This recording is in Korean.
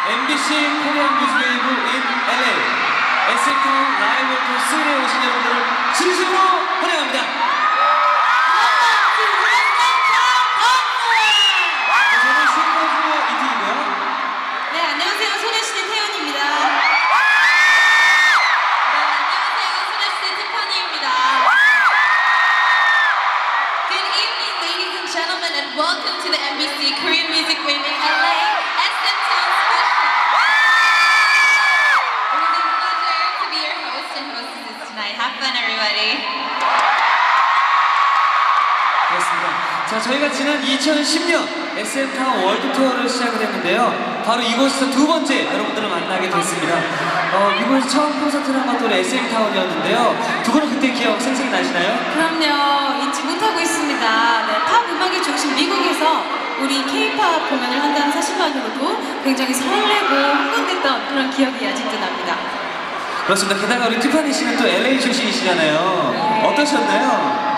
MBC 코리안 뮤직웨이브 in LA SM타운 라이브 토3에 오신 여러분들을 진심으로 환영합니다. 저는 싱가포르 이티이고요. 네, 안녕하세요. 소녀시대 태연입니다. 네, 안녕하세요. 소녀시대 티파니입니다. Good evening, ladies and gentlemen, and welcome to the MBC Korean Music Wave in LA SM Town Special. It is a pleasure to be your host and hostess tonight. Have fun, everybody. 그렇습니다. 자, 저희가 지난 2010년 SM타운 월드 투어를 시작을 했는데요. 바로 이곳에서 두 번째 여러분들을 만나게 됐습니다. 이곳에서 처음 콘서트를 한 건 또 SM타운이었는데요. 두 분은 그때 기억 생생히 나시나요? 그럼요. 잊지 못하고 있습니다. 네, 팝 음악의 중심 미국에서 우리 K-팝 공연을 한다는 사실만으로도 굉장히 설레고 흥분됐던 그런 기억이 아직도 납니다. 그렇습니다. 게다가 우리 티파니 씨는 또 LA 출신이시잖아요. 네. 어떠셨나요?